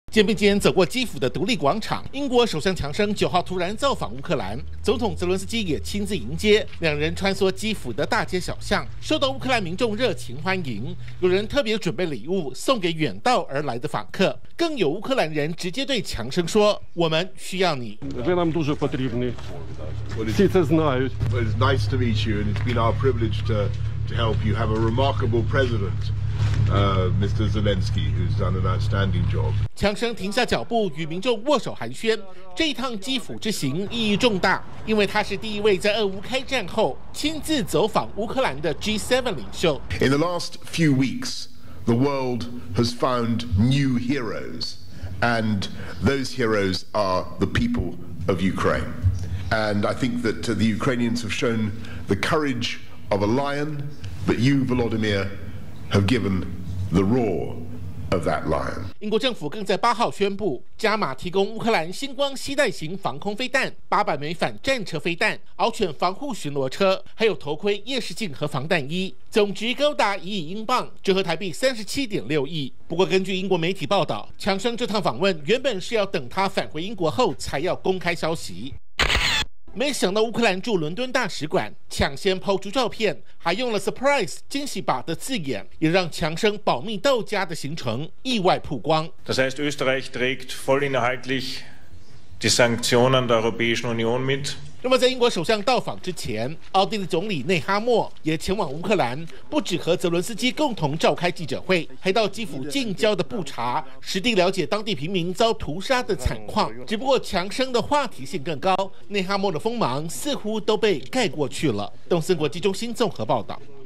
肩并肩走过基辅的独立广场，英国首相强生9号突然造访乌克兰，总统泽伦斯基也亲自迎接，两人穿梭基辅的大街小巷，受到乌克兰民众热情欢迎。有人特别准备礼物送给远道而来的访客，更有乌克兰人直接对强生说：“我们需要你。” Ви нам дуже потрібні. Всі це знають. It's nice to meet you, and it's been our privilege to help you have a remarkable president, Mr. Zelensky, who's done an outstanding job. 强生停下脚步，与民众握手寒暄。这一趟基辅之行意义重大，因为他是第一位在俄乌开战后亲自走访乌克兰的 G7 领袖。 In the last few weeks, the world has found new heroes, and those heroes are the people of Ukraine. And I think that the Ukrainians have shown the courage of a lion, but you, Volodymyr, have given the roar of that lion. 英国政府更在8号宣布，加码提供乌克兰星光携带型防空飞弹800枚反战车飞弹、獒犬防护巡逻车，还有头盔、夜视镜和防弹衣，总值高达1亿英镑，折合台币37.6亿。不过，根据英国媒体报道，强生这趟访问原本是要等他返回英国后才要公开消息。没想到乌克兰驻伦敦大使馆抢先抛出照片，还用了 surprise 惊喜吧的字眼，也让强生保密到家的行程意外曝光。 Das heißt, Österreich trägt vollinhaltlich die Sanktionen der Europäischen Union mit. 那么，在英国首相到访之前，奥地利总理内哈默也前往乌克兰，不只和泽伦斯基共同召开记者会，还到基辅近郊的布查，实地了解当地平民遭屠杀的惨况。只不过强生的话题性更高，内哈默的锋芒似乎都被盖过去了。东森国际中心综合报道。